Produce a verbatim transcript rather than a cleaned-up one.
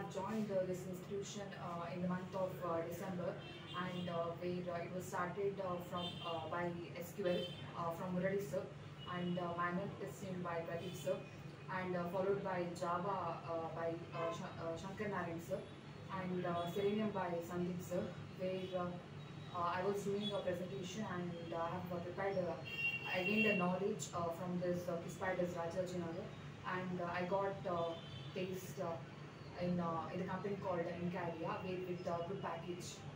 have joined uh, this institution uh, in the month of uh, December, and uh, where uh, it was started uh, from uh, by S Q L uh, from Murali sir, and uh, manual testing by Pradeep sir, and uh, followed by Java uh, by uh, Sh uh, Shankar Narayan sir, and uh, Selenium by Sandeep sir, where uh, uh, I was doing a presentation, and uh, I have uh, prepared. Uh, I gained the knowledge uh, from this uh, QSpiders Rajajinagar, and uh, I got uh, taste uh, in uh, in a company called Incadia, where with uh, good package.